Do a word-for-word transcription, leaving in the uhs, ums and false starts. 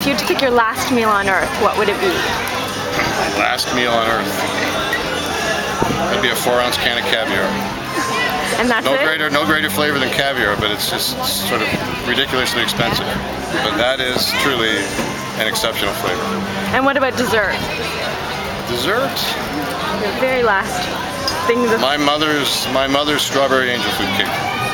you had to pick your last meal on earth, what would it be? Last meal on earth. That'd be a four-ounce can of caviar. And that's no it? greater, no greater flavor than caviar, but it's just sort of ridiculously expensive. But that is truly an exceptional flavor. And what about dessert? Dessert? The very last thing. My mother's, my mother's strawberry angel food cake.